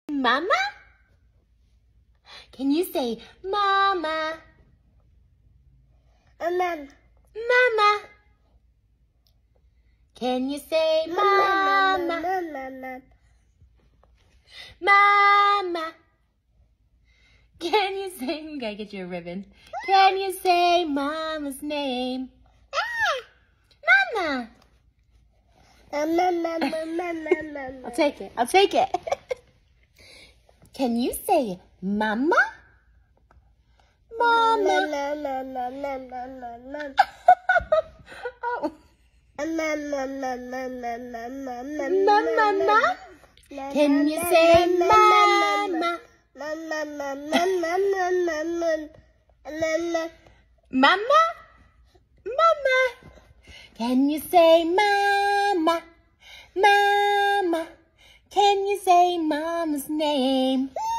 Mama? Can you say Mama? Mama. Mama. Can you say Mama? Mama. Can you say, we gotta get you a ribbon. Can you say Mama's name? Mama. I'll take it. I'll take it. Can you say Mama? Mama. Oh. Mama. Can you say Mama? Mama? Mama. Can you say Mama? Mama. Can you say Mama's name?